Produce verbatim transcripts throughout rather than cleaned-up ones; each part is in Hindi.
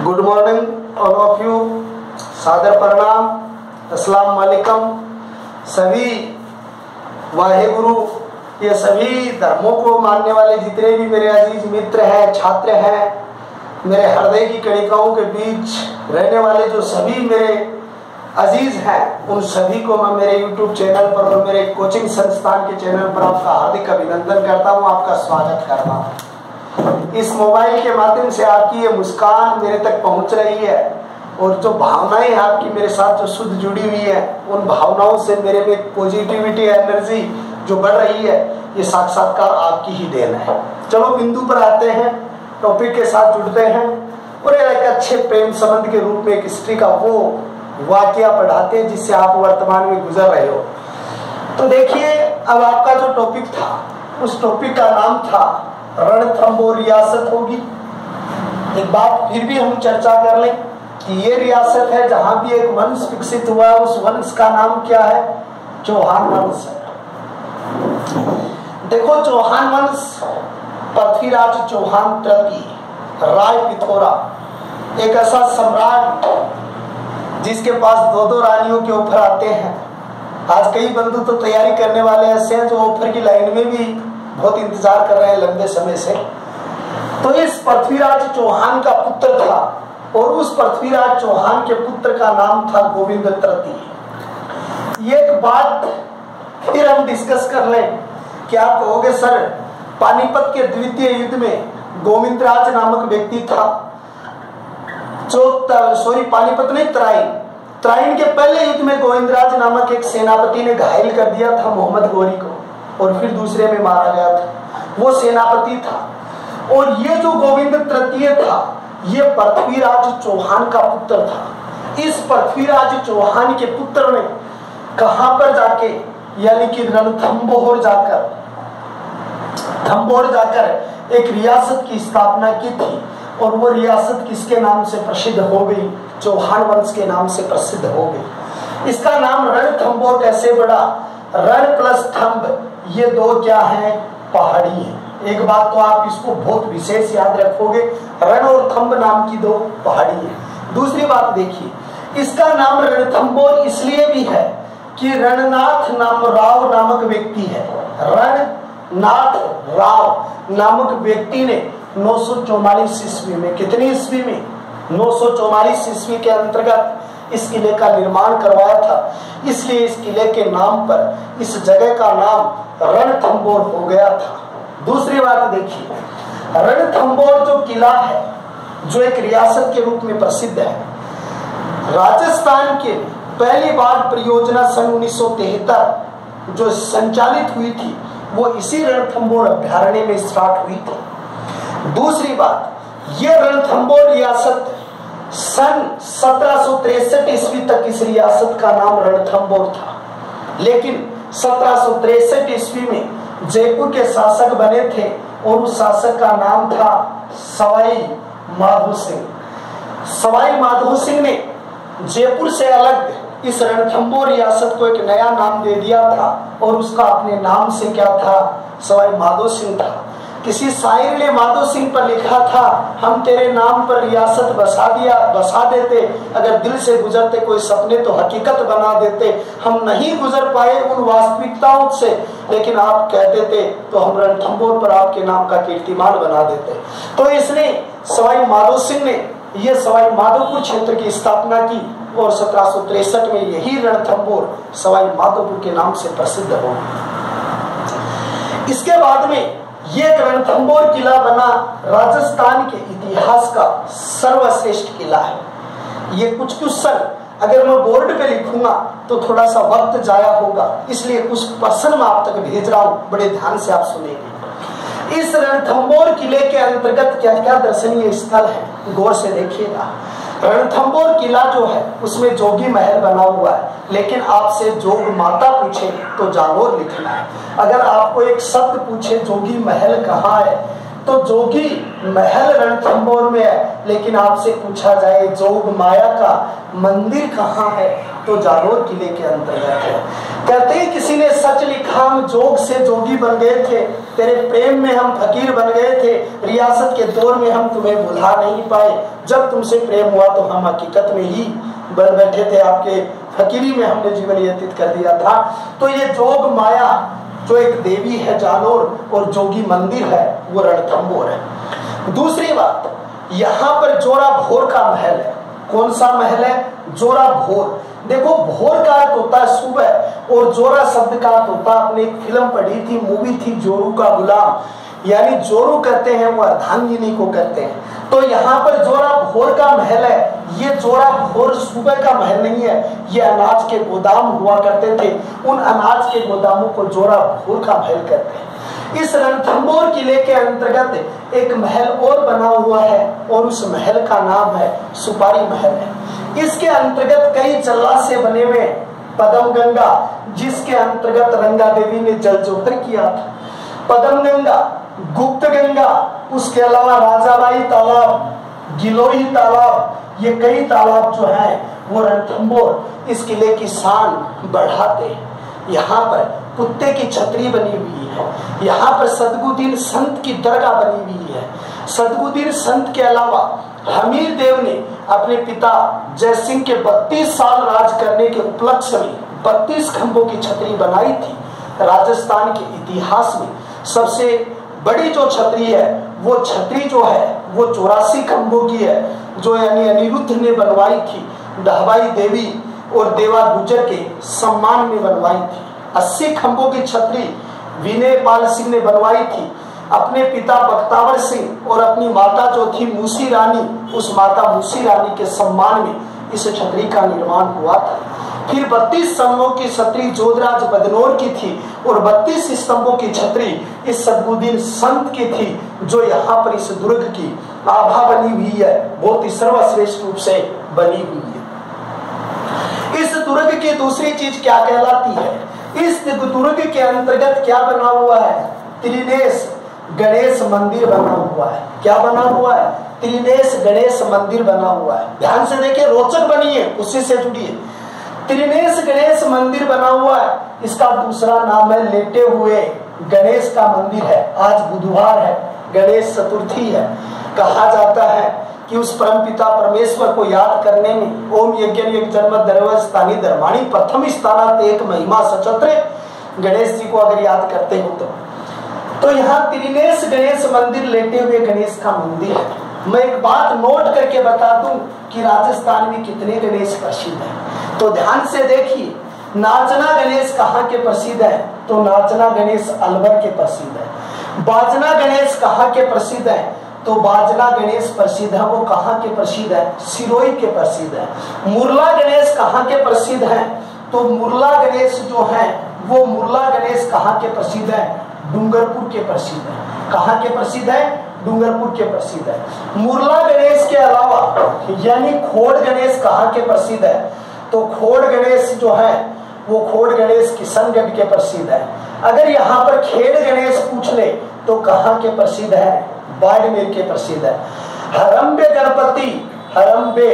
Good morning all of you, सादर प्रणाम, अस्सलाम वालेकुम। सभी वाहेगुरु, ये सभी धर्मों को मानने वाले जितने भी मेरे अजीज मित्र हैं, छात्र हैं, मेरे हृदय की कणिकाओं के बीच रहने वाले जो सभी मेरे अजीज हैं, उन सभी को मैं मेरे यूट्यूब चैनल पर और मेरे कोचिंग संस्थान के चैनल पर आपका हार्दिक अभिनंदन करता हूँ, आपका स्वागत करता हूँ। इस मोबाइल के माध्यम से आपकी ये मुस्कान मेरे तक पहुंच रही है और जो भावनाएं आपकी मेरे साथ जो शुद्ध जुड़ी हुई है, उन भावनाओं से मेरे में पॉजिटिविटी एनर्जी जो बढ़ रही है, ये साक्षात्कार आपकी ही देन है। चलो बिंदु पर आते हैं, टॉपिक के साथ जुड़ते हैं और एक अच्छे प्रेम संबंध के रूप में एक हिस्ट्री का वो वाकया पढ़ाते हैं जिससे आप वर्तमान में गुजर रहे हो। तो देखिए, अब आपका जो टॉपिक था, उस टॉपिक का नाम था रणथंबोर रियासत होगी। एक बात फिर भी हम चर्चा कर लें कि ये रियासत है जहां भी एक वंश विकसित हुआ है, उस वंश का नाम क्या है? चौहान वंश है। देखो, चौहान वंश पृथ्वीराज चौहान तृतीय राय पिथौरा, एक ऐसा सम्राट जिसके पास दो दो रानियों के ऑफर आते हैं। आज कई बंधु तो तैयारी करने वाले ऐसे हैं जो ऑफर की लाइन में भी बहुत इंतजार कर रहे हैं लंबे समय से। तो इस पृथ्वीराज चौहान का पुत्र था और उस पृथ्वीराज चौहान के पुत्र का नाम था गोविंद तृतीय। एक बात फिर हम डिस्कस कर लें कि आप कहोगे सर, पानीपत के द्वितीय युद्ध में गोविंदराज नामक व्यक्ति था जो सॉरी पानीपत नहीं तराइन तराइन के पहले युद्ध में गोविंदराज नामक एक सेनापति ने घायल कर दिया था मोहम्मद गौरी को और फिर दूसरे में मारा गया था। वो सेनापति था और ये जो गोविंद तृतीय था, ये पृथ्वीराज चौहान का पुत्र था। इस पृथ्वीराज चौहान के पुत्र ने कहां पर जाके, यानी कि रणथंबोर जाकर थंबोर जाकर एक रियासत की स्थापना की थी और वो रियासत किसके नाम से प्रसिद्ध हो गई? चौहान वंश के नाम से प्रसिद्ध हो गई। इसका नाम रणथंबोर कैसे पड़ा? रण प्लस थंब, ये दो क्या है? पहाड़ी है। एक बात तो आप इसको बहुत विशेष याद रखोगे, रण और थंब नाम की दो पहाड़ी है। दूसरी बात देखिए, इसका नाम रणथंबोर इसलिए भी है कि रणनाथ नाम राव नामक व्यक्ति है। रणनाथ राव नामक व्यक्ति ने नौ सौ चौवालीस ईस्वी में, कितनी ईस्वी में? नौ सौ चौवालीस ईस्वी के अंतर्गत इस किले का निर्माण करवाया था। इसलिए इस किले के नाम पर इस जगह का नाम रणथंबोर हो गया था। दूसरी बात देखिए, रणथंबोर जो किला है, जो एक रियासत के रूप में प्रसिद्ध है, राजस्थान के पहली बार परियोजना सन उन्नीस सौ तिहत्तर जो संचालित हुई थी, वो इसी रणथंबोर अभ्यारण्य में स्टार्ट हुई थी। दूसरी बात, ये रणथंबोर रियासत सन सत्रह सौ तिरसठ ईस्वी तक इस रियासत का नाम रणथंबोर था, लेकिन सत्रह सौ तिरसठ ईस्वी में जयपुर के शासक बने थे और उस शासक का नाम था सवाई माधो सिंह। सवाई माधो सिंह ने जयपुर से अलग इस रणथंबोर रियासत को एक नया नाम दे दिया था और उसका अपने नाम से क्या था? सवाई माधो सिंह था। किसी शायर ने माधो सिंह पर लिखा था, हम तेरे नाम पर रियासत बसा दिया बसा देते, अगर दिल से गुजरते कोई सपने तो हकीकत बना देते। हम नहीं गुजर पाए उन वास्तविकताओं से, लेकिन आप कह देते तो हम रणथंबोर पर आपके नाम का कीर्तिमान बना देते। तो इसने सवाई माधो सिंह ने ये सवाई माधोपुर क्षेत्र की स्थापना की और सत्रह सौ तिरसठ में यही रणथंबोर सवाई माधोपुर के नाम से प्रसिद्ध हो गया। इसके बाद में ये रणथंबोर किला बना राजस्थान के इतिहास का सर्वश्रेष्ठ किला है। ये कुछ क्वेश्चन अगर मैं बोर्ड पे लिखूंगा तो थोड़ा सा वक्त जाया होगा, इसलिए कुछ प्रश्न मैं आप तक भेज रहा हूं, बड़े ध्यान से आप सुनेंगे। इस रणथंबोर किले के अंतर्गत क्या क्या दर्शनीय स्थल है, गौर से देखिएगा। रणथंबोर किला जो है उसमें जोगी महल बना हुआ है, लेकिन आपसे जोग माता पूछे तो जालोर लिखना है। अगर आपको एक शब्द पूछे जोगी महल कहाँ है, तो जोगी महल रणथंबोर में है, लेकिन आपसे पूछा जाए जोग माया का मंदिर कहाँ है, तो जालोर किले के अंतर्गत है। कहते हैं किसी ने सच लिखा, हम जोग से जोगी बन गए थे, तेरे प्रेम में हम फकीर बन गए थे, रियासत के दौर में हम तुम्हें भुला नहीं पाए, जब तुमसे प्रेम हुआ तो हम हकीकत में ही बन बैठे थे, आपके फकीरी में हमने जीवन व्यतीत कर दिया था। तो ये जोग माया जो एक देवी है जानोर और जोगी मंदिर है वो रणथंभौर है। दूसरी बात, यहाँ पर जोरा भोर का महल है। कौन सा महल है? जोरा भोर। देखो, भोर का अर्थ होता है सुबह और जोरा शब्द का अर्थ होता है, आपने एक फिल्म पढ़ी थी, मूवी थी जोरू का गुलाम, यानी जोरू कहते हैं वो अर्धांगिनी को कहते हैं। तो यहाँ पर जोरा भोर का महल है। ये जोरा भोर सुबह का महल नहीं है, ये अनाज के गोदाम हुआ करते थे, उन अनाज के गोदामों को जोरा भोर का महल कहते हैं। इस रणथंभौर किले के अंतर्गत एक महल और बना हुआ है और उस महल का नाम है सुपारी महल है। इसके अंतर्गत कई जल्ला से बने हुए पदम गंगा, जिसके अंतर्गत रंगा देवी ने जल जोहर किया था, पदम गंगा, गुप्त गंगा, उसके अलावा राजाबाई तालाब, गिलोई तालाब, ये कई तालाब जो हैं वो रणथंभौर इस किले की शान बढ़ाते हैं। यहाँ पर कुत्ते की छतरी बनी हुई है, यहाँ पर सदगुदीन संत की दरगाह बनी हुई है। सदगुदीन संत के अलावा हमीर देव ने अपने पिता जय सिंह के बत्तीस साल राज करने के उपलक्ष्य में बत्तीस खंभों की छतरी बनाई थी। राजस्थान के इतिहास में सबसे बड़ी जो छतरी है वो छतरी जो है वो चौरासी खंभों की है, जो यानी अनिरुद्ध ने बनवाई थी, दहबाई देवी और देवा गुजर के सम्मान में बनवाई थी। अस्सी खंभों की छतरी विनय पाल सिंह ने बनवाई थी, अपने पिता बख्तावर सिंह और अपनी माता जो थी मूसी रानी, उस माता मूसी रानी के सम्मान में इस छतरी का निर्माण हुआ था। फिर बत्तीस स्तंभों की छतरी जोधराज बदनौर की थी और बत्तीस स्तंभों की छतरी इस सदगुदीन संत की थी, जो यहाँ पर इस दुर्ग की आभा बनी हुई है, बहुत ही सर्वश्रेष्ठ रूप से बनी हुई है। इस दुर्ग की दूसरी चीज क्या कहलाती है? इस दुर्ग के अंतर्गत क्या बना हुआ है? त्रिनेश गणेश मंदिर बना हुआ है। क्या बना हुआ है? त्रिनेश गणेश मंदिर बना हुआ है। ध्यान से देखिए, रोचक बनी है, उसी से जुड़िए। त्रिनेश गणेश मंदिर बना हुआ है। इसका दूसरा नाम है लेटे हुए गणेश का मंदिर है। आज बुधवार है, गणेश चतुर्थी है। कहा जाता है कि उस परम पिता परमेश्वर को याद करने में ओम यज्ञ एक जन्म दरव स्थानी धर्माणी प्रथम स्थानात एक महिमा सचत्र, गणेश जी को अगर याद करते हो तो तो यहाँ त्रिनेश गणेश मंदिर लेटे हुए गणेश का मंदिर है। मैं एक बात नोट करके बता दूं कि राजस्थान में कितने गणेश प्रसिद्ध हैं। तो ध्यान से देखिए, नाचना गणेश कहाँ के प्रसिद्ध है? तो नाचना गणेश अलवर के प्रसिद्ध है। बाजना गणेश कहाँ के प्रसिद्ध है? तो बाजना गणेश प्रसिद्ध है, वो कहाँ के प्रसिद्ध है? सिरोही के प्रसिद्ध है। मुरला गणेश कहाँ के प्रसिद्ध है? तो मुरला गणेश जो है वो मुरला गणेश कहाँ के प्रसिद्ध है? डूंगरपुर के प्रसिद्ध है। कहाँ के प्रसिद्ध है? डूंगरपुर के प्रसिद्ध है। मुरला गणेश के अलावा यानी खोड़ गणेश कहाँ के प्रसिद्ध है? तो खोड़ गणेश जो है वो खोड़ गणेश किशनगढ़ के प्रसिद्ध है। अगर यहाँ पर खेड़ गणेश पूछ ले तो कहाँ के प्रसिद्ध है? बाड़मेर के प्रसिद्ध है। हरम्बे गणपति हरम्बे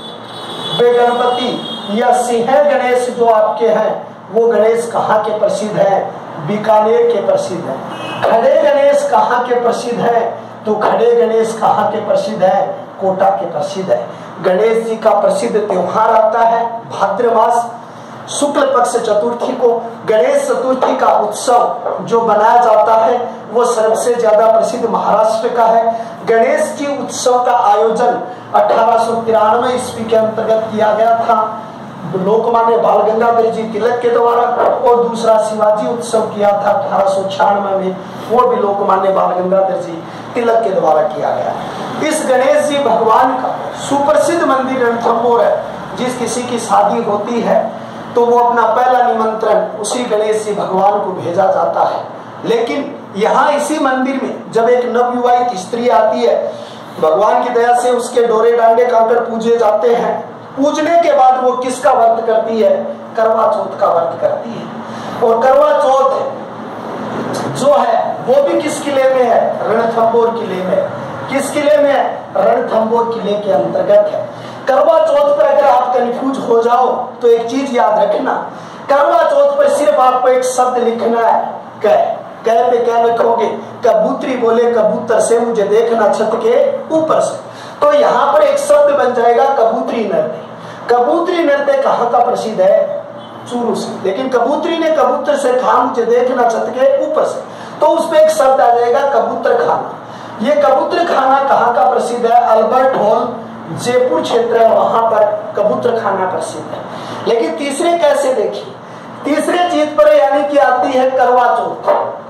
बे गणपति या सिंह गणेश जो आपके हैं वो गणेश कहाँ के प्रसिद्ध है? बीकानेर के प्रसिद्ध है। खड़े गणेश कहाँ के प्रसिद्ध है? तो खड़े गणेश कहाँ के प्रसिद्ध है? कोटा के प्रसिद्ध है। गणेश जी का प्रसिद्ध त्योहार आता है भाद्र मास शुक्ल पक्ष चतुर्थी को। गणेश चतुर्थी का उत्सव जो मनाया जाता है वो सबसे ज्यादा प्रसिद्ध महाराष्ट्र का है। गणेश जी उत्सव का आयोजन अठारह सौ तिरानवे ईस्वी के अंतर्गत किया गया था लोकमान्य बाल गंगाधर जी तिलक के द्वारा, और दूसरा शिवाजी उत्सव किया था अठारह सौ छियानवे में, वो भी लोकमान्य बाल गंगाधर जी तिलक के द्वारा किया गया। इस गणेश जी भगवान का सुप्रसिद्ध मंदिर रणथंभौर है। जिस किसी की शादी होती है तो वो अपना पहला निमंत्रण उसी गणेश जी भगवान को भेजा जाता है। लेकिन यहाँ इसी मंदिर में जब एक नवविवाहित स्त्री आती है, भगवान की दया से उसके डोरे डांडे काटकर पूजे जाते हैं। पूजने के बाद वो किसका व्रत करती है? करवा चौथ का व्रत करती है। और करवा चौथ जो है वो भी किस किले में है? रणथंभौर किले में। किस किले में है? रणथंभौर किले के अंतर्गत है। करवा चौथ पर अगर आप कंफ्यूज हो जाओ तो एक चीज याद रखना, करवा चौथ पर सिर्फ आपको एक शब्द लिखना है, कह। कह पे क्या लिखोगे? कबूतरी बोले कबूतर से मुझे देखना छत के ऊपर से। तो यहाँ पर एक शब्द बन जाएगा कबूतरी नृत्य। कबूतरी नृत्य कहाँ का प्रसिद्ध है? चूरू से। लेकिन कबूतरी ने कबूतर से कहा मुझे देखना छत के ऊपर से, तो उस पर एक शब्द आ जाएगा कबूतर खाना। ये कबूतर खाना कहाँ का प्रसिद्ध है? अल्बर्ट हॉल जयपुर क्षेत्र है, वहां पर कबूतर खाना प्रसिद्ध है। लेकिन तीसरे कैसे देखिए, तीसरे चीज पर यानी कि आती है करवा चौथ।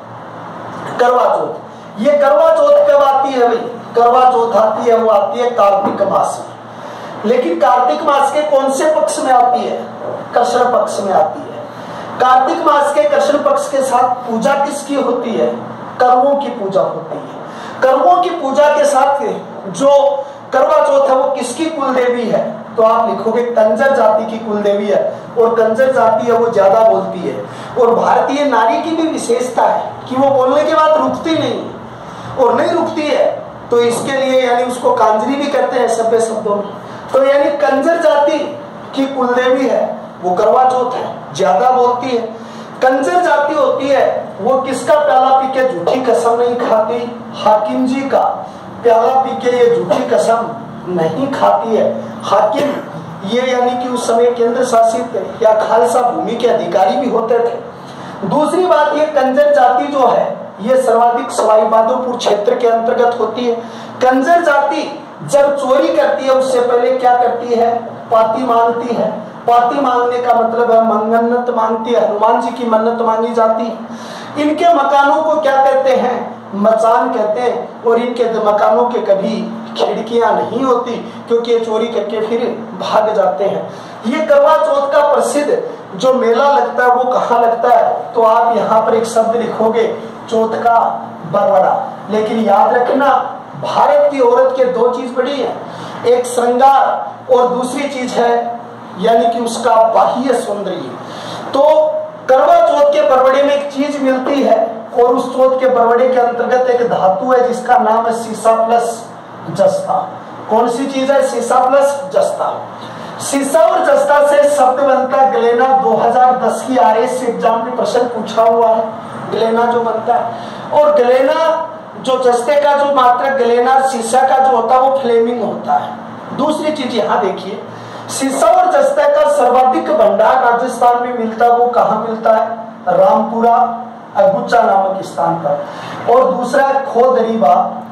करवा चौथ, ये करवा चौथ कब आती है भाई? करवा चौथ आती है, वो आती है कार्तिक मास में। लेकिन कार्तिक मास के कौन से पक्ष में आती है? कृष्ण पक्ष में आती है। कार्तिक मास के कृष्ण पक्ष के साथ पूजा किसकी होती है? कर्मों की पूजा होती है। कर्मों की पूजा के साथ जो करवा चौथ है वो किसकी कुल देवी है? तो आप लिखोगे कंजर जाति की कुल देवी है, और कंजर जाति है वो ज्यादा बोलती है। और भारतीय नारी की भी विशेषता है कि वो बोलने के बाद रुकती नहीं है, और नहीं रुकती है तो इसके लिए यानी उसको कांजरी भी कहते हैं सभ्य शब्दों में। तो यानी कंजर जाति की कुल देवी है वो करवा चौथ है, ज्यादा बोलती है। कंजर जाति होती है वो किसका प्याला पी के झूठी कसम नहीं खाती? हाकिम जी का प्याला पी के ये झूठी कसम नहीं खाती है। हाकिम ये यानी कि उस समय केंद्र शासित या खालसा भूमि के अधिकारी भी होते थे। दूसरी बात, ये कंजर जाति जो है ये सर्वाधिक सवाई माधोपुर क्षेत्र के अंतर्गत होती है। कंजर जाति जब चोरी करती है उससे पहले क्या करती है? पाती मांगती है। पाती मांगने का मतलब है मन्नत मांगती है, हनुमान जी की मन्नत मांगी जाती है। इनके मकानों को क्या कहते हैं? मचान कहते हैं। और इनके मकानों के कभी खिड़कियां नहीं होती क्योंकि ये चोरी करके फिर भाग जाते हैं। ये करवा चौथ का प्रसिद्ध जो मेला लगता है वो कहाँ लगता है? तो आप यहाँ पर एक शब्द लिखोगे चौथ का बरवड़ा। लेकिन याद रखना भारत की औरत के दो चीज बड़ी है, एक श्रृंगार और दूसरी चीज है यानी कि उसका बाह्य सौंदर्य। तो करवा चौथ के बरवड़े में एक चीज मिलती है, और उस चौथ के बरवड़े के अंतर्गत एक धातु है जिसका नाम है सीसा प्लस जस्ता। कौन सी चीज है? सीसा प्लस जस्ता। सीसा और जस्ता से शब्द बनता है ग्लेना। दो हज़ार दस की आरएस एग्जाम में प्रश्न पूछा हुआ है, ग्लेना जो बनता है। और ग्लेना जो जस्ते का जो मात्रा ग्लेना सीसा का जो होता है वो फ्लेमिंग होता है। दूसरी चीज यहाँ देखिए, सीसा और जस्ते का सर्वाधिक भंडार राजस्थान में मिलता है, वो कहाँ मिलता है? रामपुरा अगुचा नामक स्थान पर। और दूसरा खो दरीबा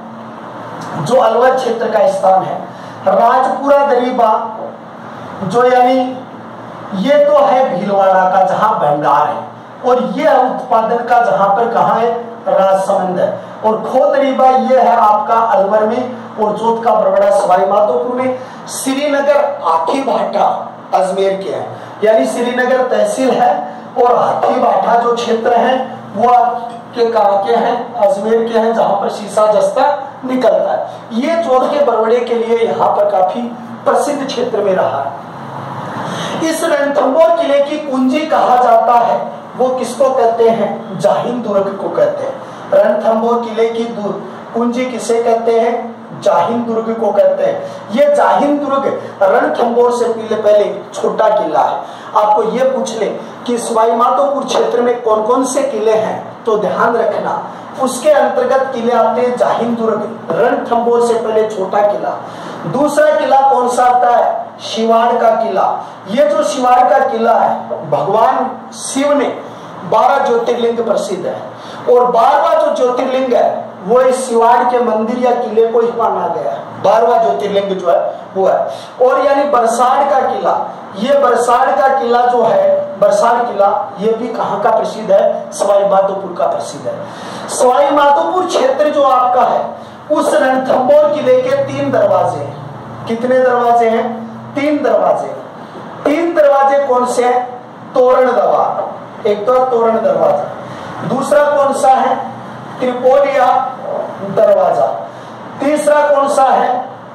जो अलवर क्षेत्र का स्थान है। राजपुरा दरीबा जो यानी ये तो है भीलवाड़ा का जहां भंडार है, और ये उत्पादन का जहां पर कहाँ है? राजसमंद है। और खो दरीबा ये है आपका अलवर में, और चौथ का बरवड़ा सवाई माधोपुर में। श्रीनगर हाथी भाटा अजमेर के है, यानी श्रीनगर तहसील है, और हाथी भाटा जो क्षेत्र है वो आपके कहाँ के हैं? अजमेर के हैं, जहां पर सीसा जस्ता निकलता है। ये चौथ के बरवड़े के लिए यहाँ पर काफी प्रसिद्ध क्षेत्र में रहा है। इस रणथंभौर किले की कुंजी कहा जाता है वो किसको कहते हैं? जाहिन दुर्ग को कहते हैं। रणथंभौर किले की कुंजी किसे कहते हैं? जाहिन दुर्ग को कहते हैं। ये जाहिन दुर्ग रणथंभौर से पहले छोटा किला है। आपको ये पूछ ले कि सवाई माधोपुर क्षेत्र में कौन कौन से किले हैं, तो ध्यान रखना उसके अंतर्गत किले आते हैं जाहिन दुर्ग, रणथंभौर से पहले छोटा किला। दूसरा किला कौन सा आता है? शिवाड़ का किला। ये जो शिवाड़ का किला है भगवान शिव ने बारह ज्योतिर्लिंग प्रसिद्ध है, और बारहवां जो ज्योतिर्लिंग है वो इस शिवाड़ के मंदिर या किले को ही माना गया है। बारहवां ज्योतिर्लिंग जो है वो है। और यानी बरसाड़ का किला, ये बरसाड़ का किला जो है बरसाड़ किला ये भी कहाँ का प्रसिद्ध है? सवाई माधोपुर का प्रसिद्ध है। सवाई माधोपुर क्षेत्र जो आपका है उस रणथंभौर किले के तीन दरवाजे हैं। कितने दरवाजे हैं? तीन दरवाजे। तीन दरवाजे कौन से हैं? तोरण द्वार, एक तो तोरण दरवाजा। दूसरा कौन सा है? त्रिपोलिया दरवाजा। तीसरा कौन सा है?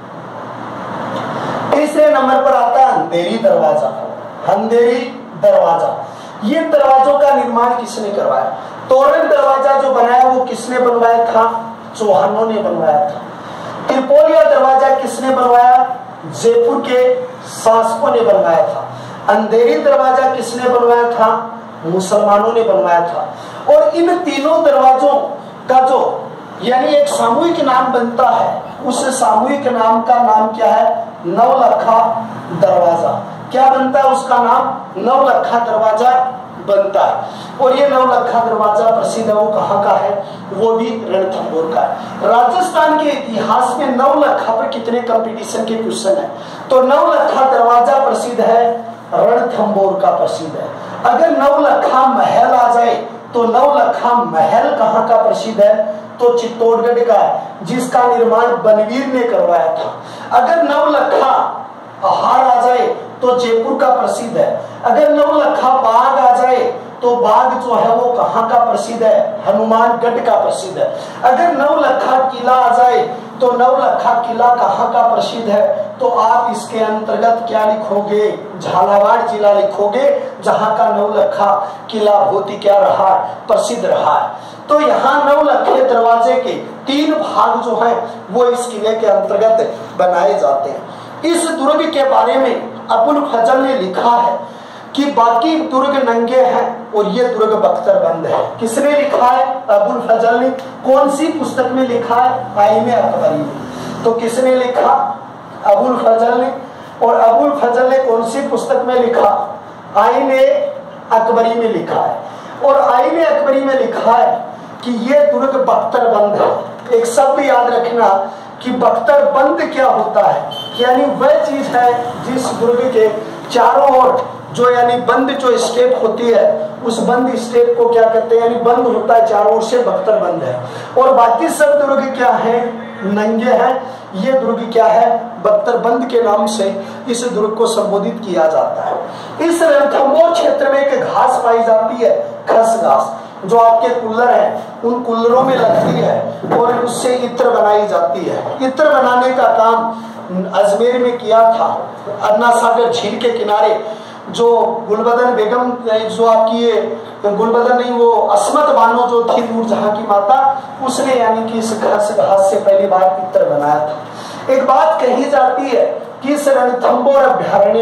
तीसरे नंबर पर आता है अंधेरी दरवाजा। अंधेरी दरवाजा। ये दरवाजों का निर्माण किसने करवाया? तोरण दरवाजा जो बनाया वो किसने बनवाया था? चौहानों ने बनवाया था। त्रिपोलिया दरवाजा किसने बनवाया? जयपुर के शासकों ने बनवाया था। अंधेरी दरवाजा किसने बनवाया था? मुसलमानों ने बनवाया था। और इन तीनों दरवाजों का जो यानी एक सामूहिक नाम बनता है, उस सामूहिक नाम का नाम क्या है? नवलखा दरवाजा। क्या बनता है उसका नाम? नवलखा दरवाजा बनता है। और ये नवलखा दरवाजा प्रसिद्ध है, वो कहाँ का है? वो भी रणथंभौर का है। राजस्थान के इतिहास में नवलखा पर कितने कंपटीशन के क्वेश्चन है? तो नवलखा दरवाजा प्रसिद्ध है, रणथंभौर का प्रसिद्ध है। अगर नवलखा महल आ जाए तो नवलखा महल कहाँ का प्रसिद्ध है? तो चित्तौड़गढ़ का है, जिसका निर्माण बनवीर ने करवाया था। अगर नवलखा हार आ जाए तो जयपुर का प्रसिद्ध है। अगर नवलखा बाग आ जाए तो बाग जो है वो कहाँ का प्रसिद्ध है? हनुमानगढ़ का प्रसिद्ध है। अगर नवलखा किला आ जाए तो नवलखा किला कहाँ का प्रसिद्ध है? तो आप इसके अंतर्गत क्या लिखोगे? झालावाड़ जिला लिखोगे, जहाँ का नवलखा किला बहुत ही क्या रहा? प्रसिद्ध रहा है। तो यहाँ नवलखे दरवाजे के तीन भाग जो है वो इस किले के अंतर्गत बनाए जाते हैं। इस दुर्ग के बारे में अबुल फजल ने लिखा है कि बाकी दुर्ग नंगे हैं और ये दुर्ग बख्तरबंद है। किसने लिखा है? अबुल फजल ने। कौन सी पुस्तक में लिखा है? आईने अकबरी में। तो किसने लिखा? अबुल फजल ने। और अबुल फजल ने कौन सी पुस्तक में लिखा? आईने अकबरी में लिखा है। और आईने अकबरी में लिखा है कि ये दुर्ग बख्तरबंद है। एक शब्द याद रखना कि बख्तरबंद क्या होता है, यानी वह चीज है जिस दुर्ग के चारों ओर जो यानी बंद जो स्टेप होती है, उस बंद स्टेप को क्या कहते हैं? यानी बंद होता है चारों ओर से, बख्तरबंद है। और बाकी सब दुर्ग क्या है? नंगे हैं। ये दुर्ग क्या है? बख्तरबंद के नाम से इस दुर्ग को संबोधित किया जाता है। इस रणथंभौर क्षेत्र में एक घास पाई जाती है, खस घास, जो आपके कुल्लर हैं उन कुल्लरों में लगती है और उससे इत्र बनाई जाती है। इत्र बनाने का काम अजमेर में किया था। अन्ना सागर झील के किनारे जो गुलबदन बेगम, जो आपकी ये गुलबदन नहीं, वो अस्मत बानो जो थी नूरजहां की माता, उसने यानी कि इस घास घास से पहली बार इत्र बनाया था। एक बात कही जाती है कि इस रणथंभौर अभ्यारण्य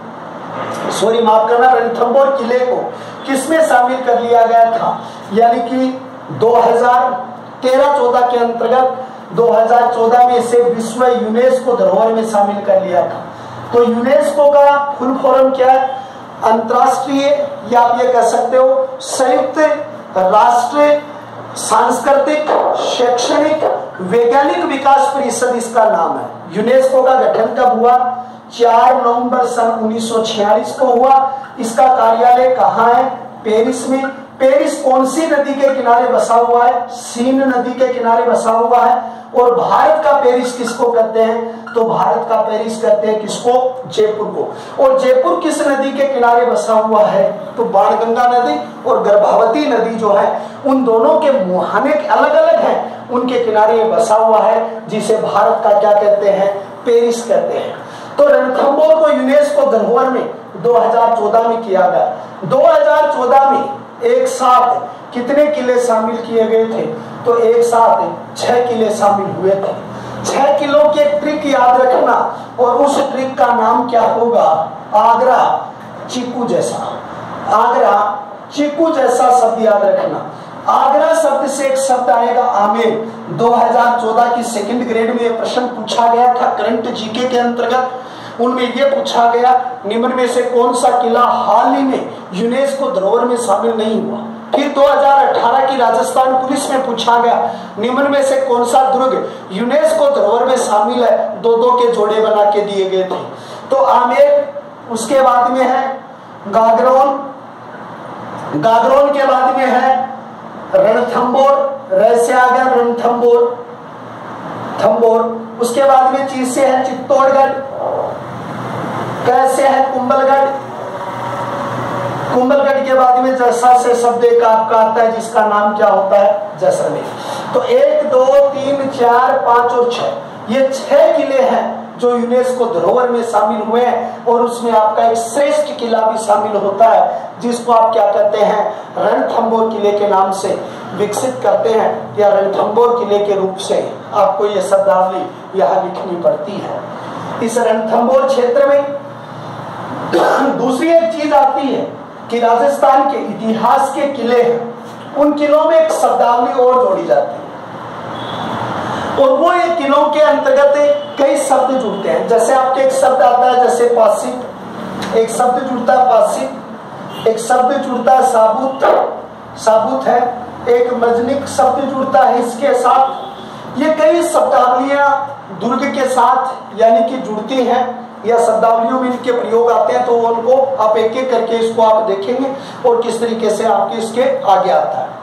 को, सॉरी माफ करना, रणथंभौर किले को किसमें शामिल कर लिया गया था? यानी कि दो हज़ार तेरह चौदह के अंतर्गत दो हज़ार चौदह में इसे विश्व यूनेस्को धरोहर में शामिल कर लिया था। तो यूनेस्को का फुल फॉर्म क्या है? अंतरराष्ट्रीय, या आप ये कह सकते हो संयुक्त राष्ट्र सांस्कृतिक शैक्षणिक वैज्ञानिक विकास परिषद इसका नाम है। यूनेस्को का गठन कब हुआ? चार नवंबर सन उन्नीस सौ छियालीस को हुआ। इसका कार्यालय कहाँ है? पेरिस में। पेरिस कौन सी नदी के किनारे बसा हुआ है? सीन नदी के किनारे बसा हुआ है। और भारत का पेरिस किसको कहते हैं? तो भारत का पेरिस कहते हैं किसको? जयपुर को। और जयपुर किस नदी के किनारे बसा हुआ है? तो बाणगंगा नदी और गर्भावती नदी जो है, उन दोनों के मुहाने अलग अलग हैं, उनके किनारे बसा हुआ है, जिसे भारत का क्या कहते हैं? पेरिस कहते हैं। तो रणथंभौर को यूनेस्को धरोहर में दो हज़ार चौदह में किया गया। दो हज़ार चौदह में एक साथ कितने किले शामिल किए गए थे? तो एक साथ छह किले शामिल हुए थे। छह किलों की एक ट्रिक याद रखना, और उस ट्रिक का नाम क्या होगा? आगरा चीकू जैसा। आगरा चीकू जैसा शब्द याद रखना। आगरा शब्द से एक शब्द आएगा आमेर। दो हज़ार चौदह की सेकंड ग्रेड में यह प्रश्न पूछा गया था करंट जीके के अंतर्गत। उनमें यह पूछा गया, निम्न में से कौन सा किला हाल ही में यूनेस्को धरोहर में शामिल नहीं हुआ? फिर दो हज़ार अठारह की राजस्थान पुलिस में पूछा गया, निम्न में से कौन सा दुर्ग यूनेस्को धरोहर में शामिल है? दो दो के जोड़े बना के दिए गए थे। तो आमेर, उसके बाद में है गागरोन, गागरोन के बाद में है रणथंभौर, र से आ गया रणथंभौर, थंभौर। उसके बाद में ची से है चित्तौड़गढ़, कैसे है कुंभलगढ़, कुंभलगढ़ के बाद में जैसा से शब्द एक आपका आता है जिसका नाम क्या होता है? जैसलमेर। तो एक दो तीन चार पांच और छह, ये छह किले हैं जो यूनेस्को धरोहर में शामिल हुए हैं। और उसमें आपका एक श्रेष्ठ किला भी शामिल होता है, जिसको आप क्या कहते हैं? रणथंभौर किले के नाम से विकसित करते हैं, या रणथंभौर किले के रूप से आपको यह शब्दावली यहाँ लिखनी पड़ती है। इस रणथंभौर क्षेत्र में दूसरी एक चीज आती है कि राजस्थान के इतिहास के किले हैं, उन किलों में एक शब्दावली और जोड़ी जाती है, और वो एक किलों के अंतर्गत कई शब्द जुड़ते हैं। जैसे आपके एक शब्द आता है जैसे पासिप, एक शब्द जुड़ता है पासिप, एक शब्द जुड़ता है साबुत, साबुत है, एक मजनिक शब्द जुड़ता है इसके साथ। ये कई शब्दावलियां दुर्ग के साथ यानी कि जुड़ती हैं या शब्दावलियों में इनके प्रयोग आते हैं, तो उनको आप एक एक करके इसको आप देखेंगे और किस तरीके से आपके इसके आगे आता है।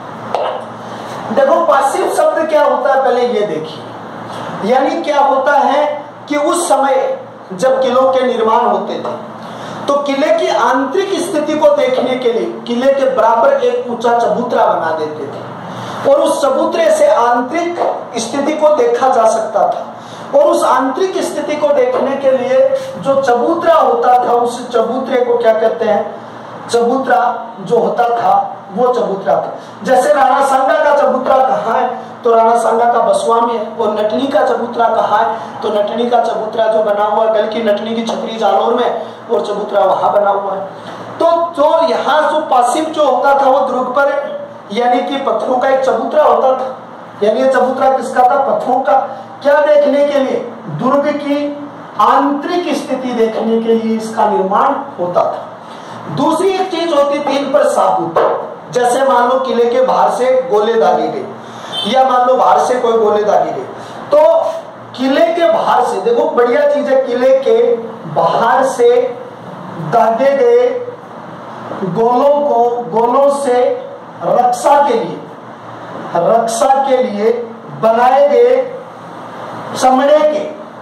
देखो पासिव शब्द क्या होता है पहले ये देखिए, यानी क्या होता है कि उस समय जब किलों के निर्माण होते थे तो किले की आंतरिक स्थिति को देखने के लिए किले के बराबर एक ऊंचा चबूतरा बना देते थे, और उस चबूतरे से आंतरिक स्थिति को देखा जा सकता था। और उस आंतरिक स्थिति को देखने के लिए जो चबूतरा होता था, उस चबूतरे को क्या कहते हैं, चबूतरा जो होता था वो चबूतरा था। जैसे राणा सांगा का चबूतरा कहाँ है, तो राणा सांगा का बसवा में है, और नटनी का चबूतरा कहाँ है, तो नटनी का चबूतरा जो बना हुआ गल की नटनी की छपरी जालौर में, और चबूतरा वहां बना हुआ है। तो जो यहाँ जो पासिप जो होता था वो दुर्ग पर यानी कि पत्थरों का एक चबूतरा होता था, यानी ये चबूतरा किसका था, पत्थरों का। क्या देखने के लिए, दुर्ग की आंतरिक स्थिति देखने के लिए इसका निर्माण होता था। दूसरी एक चीज होती थी इन पर साबुत, जैसे मान लो किले के बाहर से गोले दागे गए या मान लो बाहर से कोई गोले दागे गए, तो किले के बाहर से, देखो बढ़िया चीज है, किले के बाहर से दागे गए गोलों को, गोलों से रक्षा के लिए, रक्षा के लिए बनाए गए चमड़े के,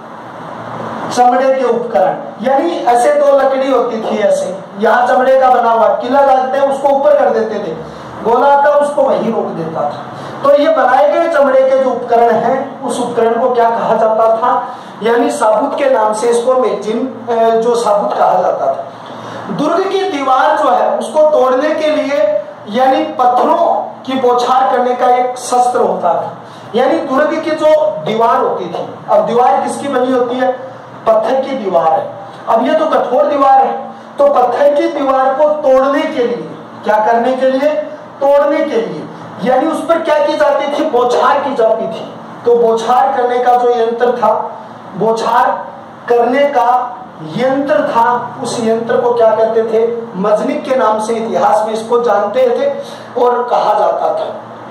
चमड़े के उपकरण, यानी ऐसे दो लकड़ी होती थी, ऐसे यहाँ चमड़े का बना हुआ किला लगाते हैं, उसको ऊपर कर देते थे, गोला आता उसको वहीं रोक देता था। तो ये बनाए गए चमड़े के जो उपकरण हैं, उस उपकरण को क्या कहा जाता था, यानी साबुत के नाम से इसको मेजिन जो साबुत कहा जाता था। दुर्ग की दीवार जो है उसको तोड़ने के लिए यानी पत्थरों की बौछार करने का एक शस्त्र होता था, यानी दुर्ग की जो दीवार होती थी, अब दीवार किसकी बनी होती है, पत्थर की दीवार है। अब ये तो कठोर दीवार है, तो पत्थर की दीवार को तोड़ने के लिए, क्या करने के लिए, तोड़ने के लिए, यानी उस पर क्या की जाती थी, बौछार की जाती थी। तो बौछार करने का जो यंत्र था, बौछार करने का यंत्र था, उस यंत्र को क्या कहते थे, मजनिक के नाम से इतिहास में इसको जानते थे और कहा जाता था।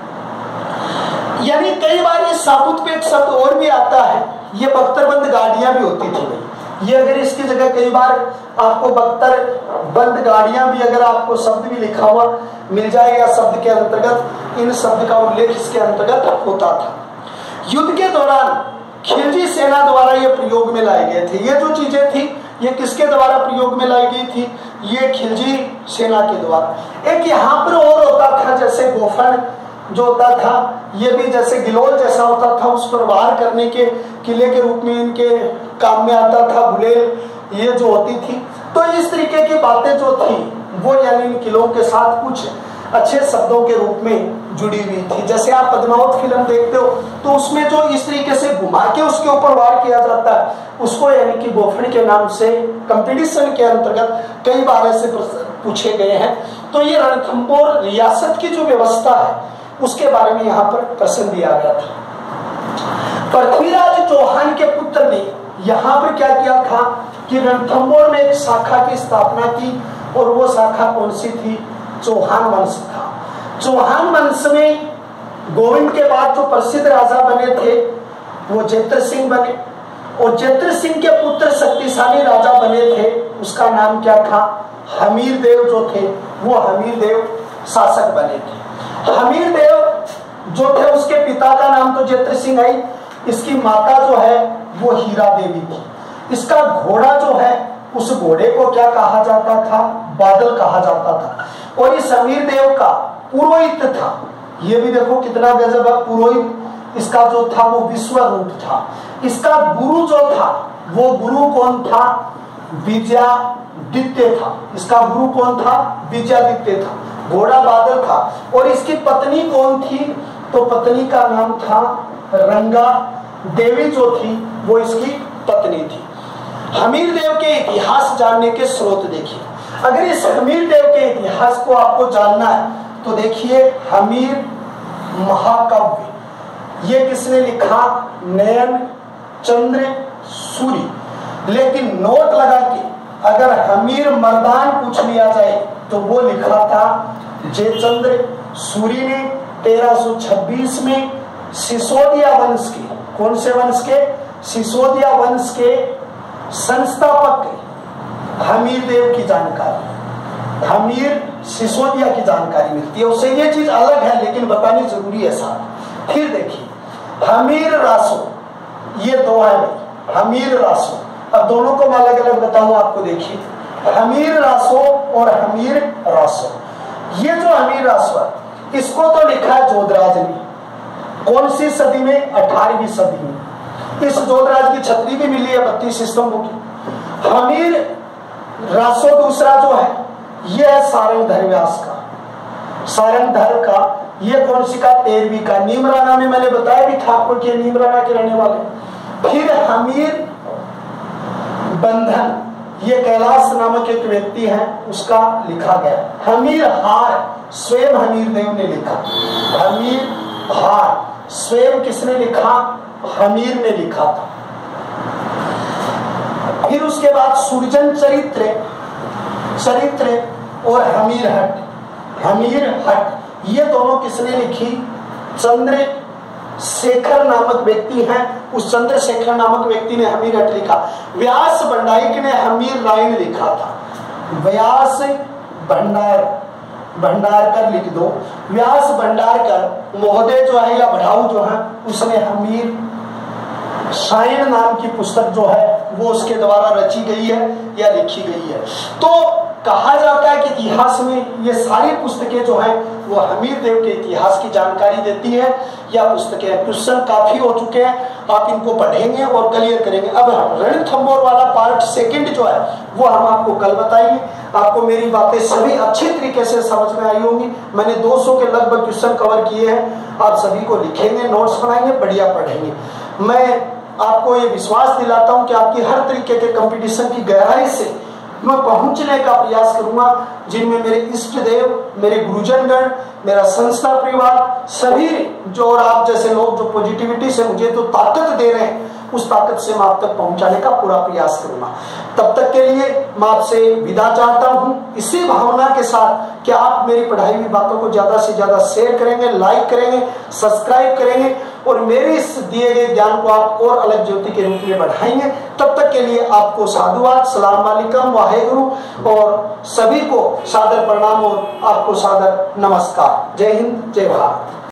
यानी कई बार इस साबुत पे एक शब्द और भी आता है, ये बख्तरबंद गाड़ियां भी होती थी भाई, ये अगर इसकी जगह कई बार आपको बख्तर बंद गाड़ियां भी अगर आपको शब्द भी लिखा हुआ मिल जाएगा शब्द के अंतर्गत, इन शब्द का उल्लेख इसके अंतर्गत होता था। युद्ध के दौरान खिलजी सेना द्वारा ये प्रयोग में लाए गए थे। ये जो चीजें थी ये किसके द्वारा प्रयोग में लाई गई थी, ये खिलजी सेना के द्वारा। एक यहाँ पर और होता था जैसे गोफन जो होता था, ये भी जैसे गिलोल जैसा होता था, उस पर वार करने के किले के रूप में इनके काम में आता था गुलेल, ये जो होती थी। तो इस तरीके की बातें जो थी वो यानी इन किलों के साथ कुछ अच्छे शब्दों के रूप में जुड़ी हुई थी। जैसे आप पद्मावत फिल्म देखते हो तो उसमें जो इस तरीके से घुमा के उसके ऊपर वार किया जाता है उसको यानी कि गोफन के नाम से कंपटीशन के अंतर्गत कई बार ऐसे पूछे गए हैं। तो ये रणथंभौर रियासत की जो व्यवस्था है उसके बारे में यहाँ पर प्रश्न दिया गया था। पृथ्वीराज चौहान के पुत्र ने यहाँ पर क्या किया था कि रणथंभौर में एक शाखा की स्थापना की, और वो शाखा कौन सी थी, चौहान वंश था। चौहान वंश में गोविंद के बाद जो प्रसिद्ध राजा बने थे वो जैत्र सिंह बने, और जैत्र सिंह के पुत्र शक्तिशाली राजा बने थे, उसका नाम क्या था, हमीर देव जो थे वो हमीर देव शासक बने थे। हमीर देव जो थे उसके पिता का नाम तो जैत्र सिंह है, इसकी माता जो है वो हीरा देवी थी। इसका घोड़ा जो है उस घोड़े को क्या कहा जाता था, बादल कहा जाता था। और इस हमीर देव का पुरोहित था, ये भी देखो कितना गजब है, पुरोहित इसका जो था वो विश्व रूप था। इसका गुरु जो था वो गुरु कौन था, विजयादित्य था। इसका गुरु कौन था, विजयादित्य था। घोड़ा बादल था। और इसकी पत्नी कौन थी, तो पत्नी का नाम था रंगा देवी जो थी वो इसकी पत्नी थी। हमीर देव के इतिहास जानने के स्रोत देखिए। अगर इस हमीर देव के इतिहास को आपको जानना है तो देखिए हमीर महाकाव्य ये किसने लिखा? नयन चंद्र सूरी। लेकिन नोट लगा के अगर हमीर मर्दान पूछ लिया जाए तो वो लिखा था जयचंद्र सूरी ने तेरह सौ छब्बीस में सिसोदिया वंश के, कौन से वंश के? सिसोदिया वंश के संस्थापक हमीर देव की जानकारी, हमीर सिसोदिया की जानकारी मिलती है। उससे ये चीज अलग है लेकिन बतानी जरूरी है साथ। फिर देखिए हमीर रासो, ये दो है भाई, हमीर रासो। अब दोनों को मैं अलग अलग बताऊं आपको। देखिए हमीर रासो और हमीर रासो, ये जो हमीर रासो है इसको तो लिखा है जोधराज ने। कौन सी सदी में? अठारहवीं सदी में। इस जोधराज की छतरी भी मिली है बत्तीस स्तंभों की। हमीर रासो दूसरा जो है ये है सारंगधर व्यास का, सारंगधर का। ये कौन सी का? तेरहवीं का। नीमराना में मैंने बताया भी था आपको कि नीमराना के रहने वाले। फिर हमीर बंधन, ये कैलाश नामक एक व्यक्ति है उसका लिखा गया। हमीर हार स्वयं हमीर देव ने लिखा। हमीर हार स्वयं किसने लिखा? हमीर ने लिखा था। फिर उसके बाद सुरजन चरित्र, चरित्र और हमीर हट, हमीर हट ये दोनों किसने लिखी? चंद्र शेखर नामक व्यक्ति हैं, उस चंद्रशेखर नामक व्यक्ति ने हमीर हट लिखा। व्यास भंडारिक ने हमीर रायन लिखा था। व्यास भंडार भंडारकर लिख दो। व्यास भंडारकर महोदय जो है या बढ़ाऊ जो है उसने हमीर सायन नाम की पुस्तक जो है वो उसके द्वारा रची गई है या लिखी गई है। तो कहा जाता है कि इतिहास में ये सारी पुस्तकें जो हैं वो हमीर देव के इतिहास की जानकारी देती है। या पुस्तकें क्वेश्चन काफी हो चुके हैं, आप इनको पढ़ेंगे और क्लियर करेंगे। अब रणथंभौर वाला पार्ट सेकंड जो है वो हम आपको कल बताएंगे। आपको मेरी बातें सभी अच्छी तरीके से समझ में आई होंगी। मैंने दो सौ के लगभग क्वेश्चन कवर किए हैं। आप सभी को लिखेंगे, नोट्स बनाएंगे, बढ़िया पढ़ेंगे। मैं आपको ये विश्वास दिलाता हूं कि आपकी हर तरीके के कंपटीशन की गहराई से मैं पहुंचने का प्रयास करूंगा, जिनमें मेरे इष्ट देव, मेरे गुरुजनगण, मेरा संस्था परिवार सभी जो और आप जैसे लोग जो पॉजिटिविटी से मुझे तो ताकत दे रहे हैं उस ताकत से मैं आप तक पहुंचाने का पूरा प्रयास करूंगा। तब तक के लिए मैं आपसे विदा चाहता हूं इसी भावना के साथ कि आप मेरी पढ़ाई हुई बातों को ज्यादा से ज्यादा शेयर करेंगे, लाइक करेंगे, सब्सक्राइब करेंगे और मेरे इस दिए गए ज्ञान को आप और अलग ज्योति के रूप में बढ़ाएंगे। तब तक के लिए आपको साधुवाद, सलाम वालेकुम, वाहेगुरु और सभी को सादर प्रणाम और आपको सादर नमस्कार। जय हिंद, जय भारत।